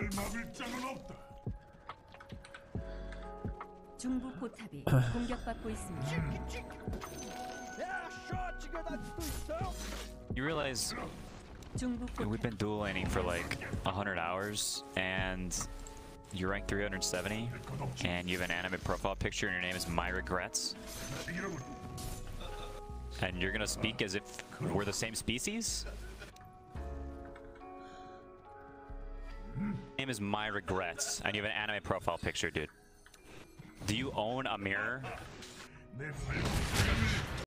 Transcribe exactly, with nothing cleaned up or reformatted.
중부 포탑이 공격받고 있습니다. You realize 중부 we've 포탑 been dual laning for like a hundred hours, and you're ranked three hundred seventy, and you have an anime profile picture, and your name is My Regrets, and you're gonna speak as if we're the same species? Name is My Regrets, and you have an anime profile picture, dude. Do you own a mirror?